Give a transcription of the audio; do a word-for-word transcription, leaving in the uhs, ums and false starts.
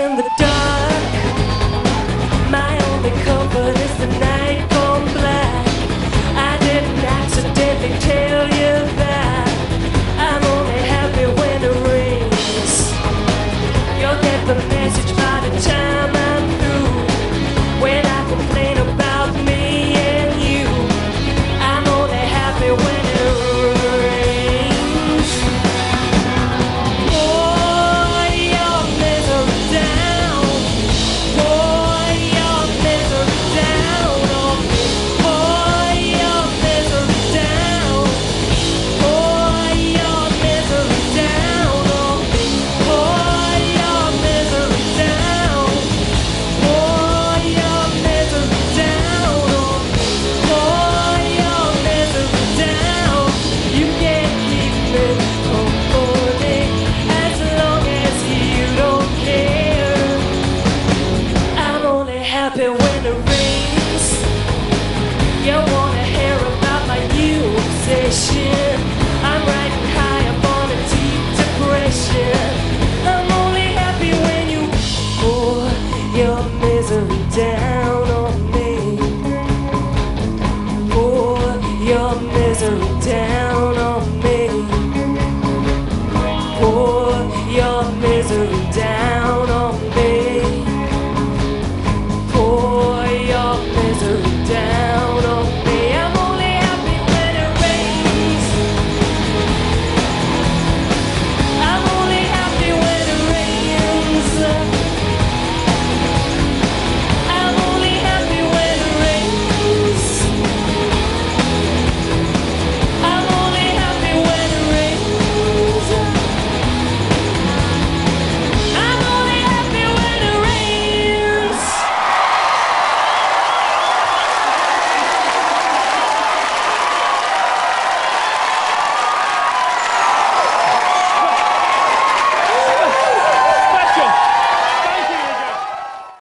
in the dark. My only comfort is the night gone black. I didn't accidentally tell you that I'm only happy when it rains. You'll get the message by the time I'm through. When I complain about me and you, I'm only happy when it rains. Pour your misery down. Pour your misery down on me. Pour your misery down. Pour your misery down on me. Pour your misery down. Pour your misery down on me. Pour your misery down. You can't keep me from falling as long as you don't care. I'm only happy when it rains. You wanna hear about my new obsession? I'm riding high up on a deep depression. I'm only happy when you pour your misery down.